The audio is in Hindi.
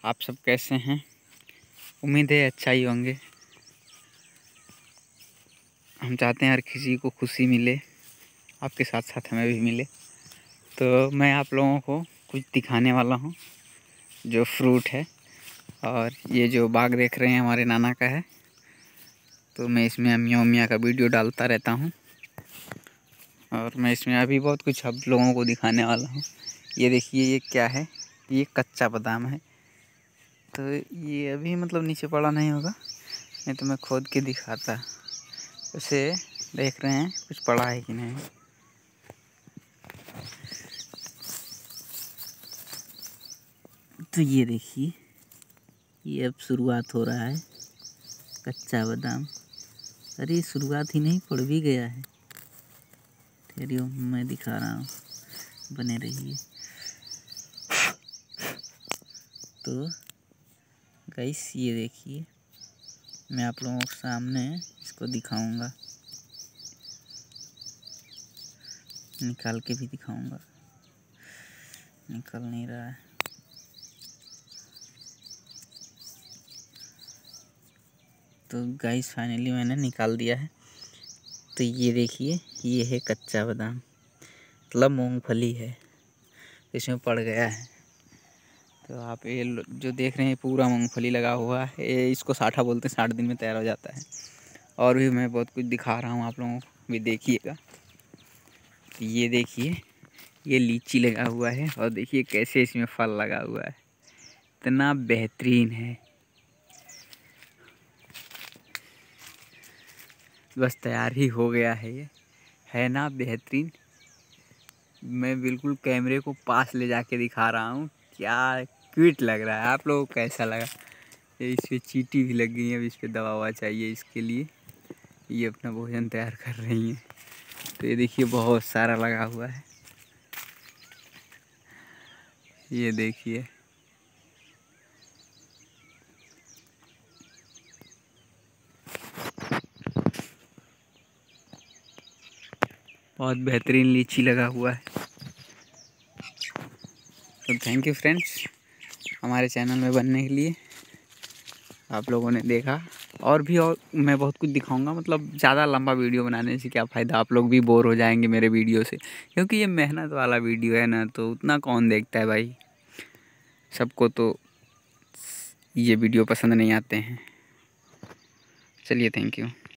आप सब कैसे हैं? उम्मीद है अच्छा ही होंगे। हम चाहते हैं हर किसी को खुशी मिले, आपके साथ साथ हमें भी मिले। तो मैं आप लोगों को कुछ दिखाने वाला हूँ जो फ्रूट है। और ये जो बाग देख रहे हैं हमारे नाना का है। तो मैं इसमें अम्मिया उम्मिया का वीडियो डालता रहता हूँ। और मैं इसमें अभी बहुत कुछ आप लोगों को दिखाने वाला हूँ। ये देखिए, ये क्या है? ये कच्चा बादाम है। तो ये अभी मतलब नीचे पड़ा नहीं होगा, नहीं तो मैं खोद के दिखाता। उसे देख रहे हैं कुछ पड़ा है कि नहीं। तो ये देखिए, ये अब शुरुआत हो रहा है कच्चा बादाम। अरे शुरुआत ही नहीं, पड़ भी गया है। ठहरियो, मैं दिखा रहा हूँ, बने रहिए। तो गाइस ये देखिए, मैं आप लोगों के सामने इसको दिखाऊंगा, निकाल के भी दिखाऊंगा। निकल नहीं रहा है। तो गाइस फाइनली मैंने निकाल दिया है। तो ये देखिए, ये है कच्चा बादाम, मतलब मूंगफली है, इसमें पड़ गया है। तो आप ये जो देख रहे हैं पूरा मूंगफली लगा हुआ है। ये इसको साठा बोलते हैं, 60 दिन में तैयार हो जाता है। और भी मैं बहुत कुछ दिखा रहा हूँ आप लोगों को, भी देखिएगा। तो ये देखिए, ये लीची लगा हुआ है और देखिए कैसे इसमें फल लगा हुआ है, इतना बेहतरीन है। बस तैयार ही हो गया है। ये है ना बेहतरीन? मैं बिल्कुल कैमरे को पास ले जाके दिखा रहा हूँ, क्या क्यूट लग रहा है। आप लोगों को कैसा लगा? ये इस पर चींटी भी लग गई है, अब इस पर दवा ववा चाहिए इसके लिए। ये अपना भोजन तैयार कर रही हैं। तो ये देखिए बहुत सारा लगा हुआ है, ये देखिए। बहुत बेहतरीन लीची लगा हुआ है। तो थैंक यू फ्रेंड्स, हमारे चैनल में बनने के लिए। आप लोगों ने देखा, और मैं बहुत कुछ दिखाऊंगा। मतलब ज़्यादा लंबा वीडियो बनाने से क्या फ़ायदा, आप लोग भी बोर हो जाएंगे मेरे वीडियो से, क्योंकि ये मेहनत वाला वीडियो है ना, तो उतना कौन देखता है भाई। सबको तो ये वीडियो पसंद नहीं आते हैं। चलिए, थैंक यू।